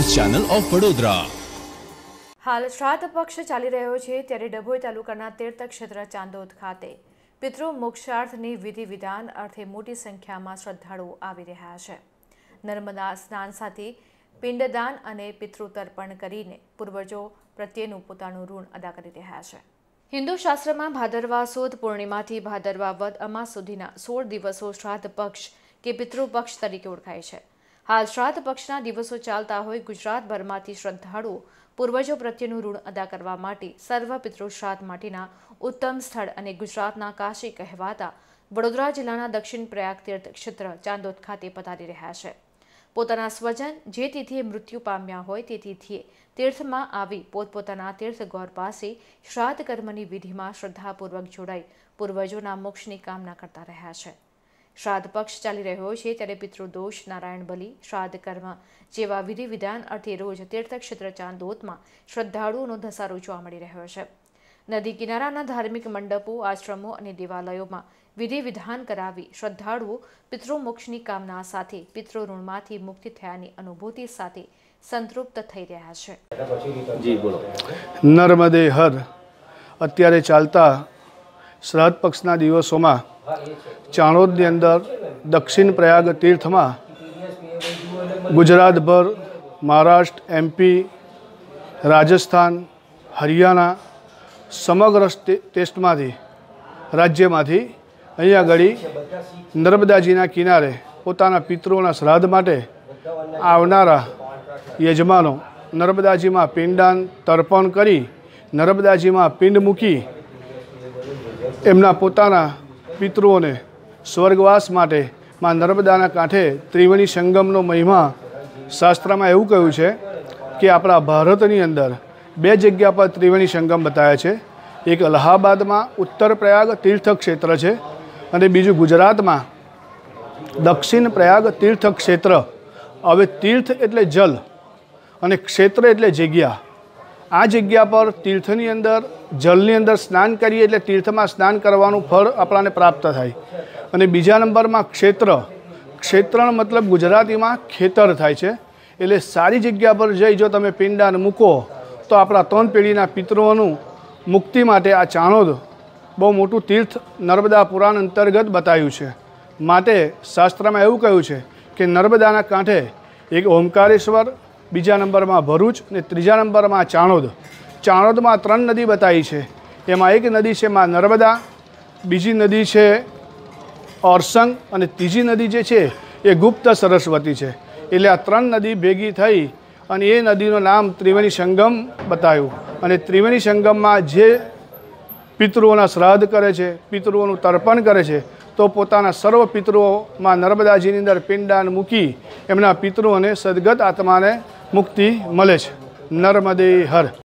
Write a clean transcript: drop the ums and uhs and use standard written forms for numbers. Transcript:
News channel of Vadodara. हाल श्राद्ध पक्ष चाली रह्यो छे त्यारे डभोई तालुकाना तीर्थक्षेत्र चांदोद खाते पितृ मोक्षार्थनी विधि विधान अर्थे मोटी संख्यामां श्रद्धाळुओ आवी रह्या छे। नर्मदा स्नान साथे पिंडदान अने पितृतर्पण करीने पूर्वजो प्रत्येनुं पोतानुं ऋण अदा करी रह्या छे। हिंदू शास्त्रमां भादरवा सुद पूर्णिमाथी भादरवा वद અમાસ સુધીના 16 દિવસો શ્રાદ્ધ પક્ષ કે પિતૃપક્ષ તરીકે ઓળખાય છે। હાલ શ્રાદ્ધ પક્ષના દિવસો ચાલતા હોય ગુજરાતભરમાંથી શ્રદ્ધાળુઓ પૂર્વજો પ્રત્યેનું ઋણ અદા કરવા માટે સર્વ પિતૃ શ્રાદ્ધ માટેના ઉત્તમ સ્થળ અને ગુજરાતના કાશી કહેવાતા વડોદરા જિલ્લાના દક્ષિણ પ્રયાગ તીર્થ ક્ષેત્ર ચાંદોદ ખાતે પધારી રહ્યા છે। પોતાના સ્વજન જે તિથિએ મૃત્યુ પામ્યા હોય તે તિથિએ तीर्थमां आवी पोतपोताना तीर्थगौर पासे श्राद्ध कर्मनी विधिमां श्रद्धापूर्वक जोड़ाई पूर्वजोना मोक्षनी कामना करता रह्या छे। श्राद्ध पक्ष चाली रह्यो छे त्यारे पितृदोष नारायण बलि श्राद्ध कर्म जेवा विधि विधान अर्थे रोज तीर्थक्षेत्र चांदोदमां श्रद्धाळुओनो धसारो जोवा मळी रह्यो छे। नदी किनाराना धार्मिक मंडपो आश्रमो अने देवालयोमां विधि विधान करावी श्रद्धाळुओ पितृमोक्षनी कामना साथे पितृऋणमांथी मुक्ति थयानी अनुभूति साथे संतृप्त थई रह्या छे। जी बोलो। नर्मदे हर अत्यारे चालता श्राद्ध पक्षना दिवसोमां चाणोदनी अंदर दक्षिण प्रयाग तीर्थमां गुजरातभर महाराष्ट्र एमपी राजस्थान हरियाणा समग्र टेस्टमांथी राज्यमांथी अहींया गળી नर्मदाजीना किनारे पोताना पितृओना श्राद्ध माटे आवनारा यजमानो नर्मदाजी में पिंडदान तर्पण करी नर्मदाजी में पिंड मूकी एमना पोताना पितृओने स्वर्गवास माटे मां नर्मदाना कांठे त्रिवेणी संगमनो महिमा शास्त्र में एवं कह्युं छे कि आपणा भारतनी अंदर बे जग्या पर त्रिवेणी संगम बताया छे। एक अलाहाबाद में उत्तर प्रयाग तीर्थ क्षेत्र है और बीजू गुजरात में दक्षिण प्रयाग तीर्थ क्षेत्र। हवे तीर्थ एटले जल અને ક્ષેત્ર એટલે જગ્યા। આ જગ્યા પર તીર્થની અંદર જલની અંદર સ્નાન કરીએ એટલે તીર્થમાં સ્નાન કરવાનું ફળ આપણને પ્રાપ્ત થાય। અને બીજા નંબરમાં ક્ષેત્ર, ક્ષેત્રનો મતલબ ગુજરાતીમાં ખેતર થાય છે। એટલે સારી જગ્યા પર જઈ જો તમે પિંડદાન મૂકો તો આપણા 3 પેઢીના પિતૃઓનું મુક્તિ માટે આ ચાણોદ બહુ મોટું તીર્થ નર્મદા પુરાણ અંતર્ગત બતાવ્યું છે। માટે શાસ્ત્રમાં એવું કહ્યું છે કે નર્મદાના કાંઠે એક ઓમકારેશ્વર, बीजा नंबर में भरूच ने तीजा नंबर में चाणोद। चाणोद में 3 नदी बताई है। एमां एक नदी है मां नर्मदा, बीजी नदी है ओरसंग और तीजी नदी जे छे ए गुप्त सरस्वती है। एटले आ 3 नदी भेगी थई अने ए नदीनुं नाम त्रिवेणी संगम बताव्युं। अने त्रिवेणी संगम में जे पितृओना श्राद्ध करे छे, पितृओनुं तर्पण करे छे तो पोताना सर्व पितृओ मां नर्मदाजीनी अंदर पिंडदान मूकी एमना पितृओने सद्गत आत्माने मुक्ति मळे छे। नर्मदे हर।